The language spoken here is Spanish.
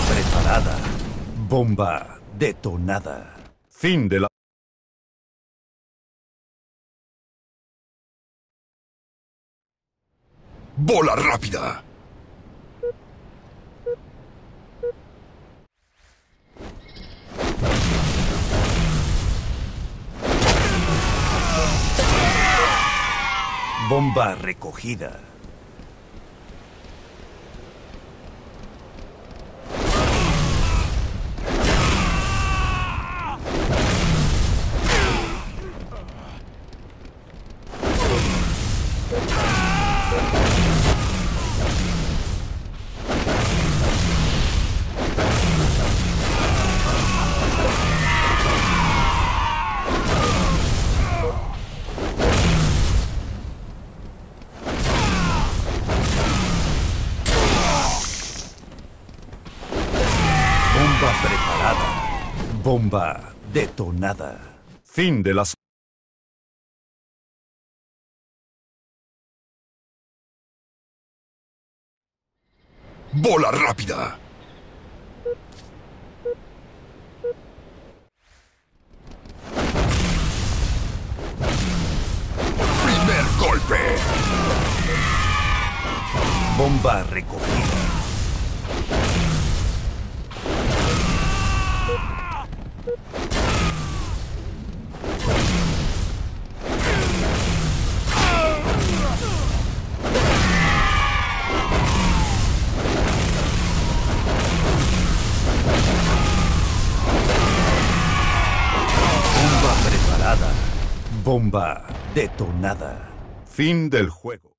preparada. Bomba detonada. Fin de la... ¡Bola rápida! Bomba recogida. Bomba preparada. Bomba detonada. Fin de las... ¡Bola rápida! ¡Primer golpe! Bomba recogida. Bomba preparada. Bomba detonada. Fin del juego.